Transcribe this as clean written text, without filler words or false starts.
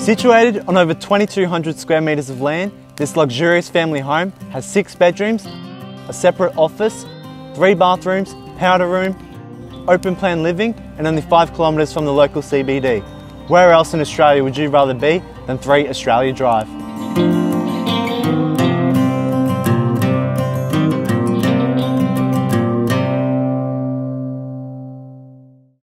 Situated on over 2,200 square metres of land, this luxurious family home has 6 bedrooms, a separate office, 3 bathrooms, powder room, open plan living, and only 5 kilometres from the local CBD. Where else in Australia would you rather be than 3 Australia Drive?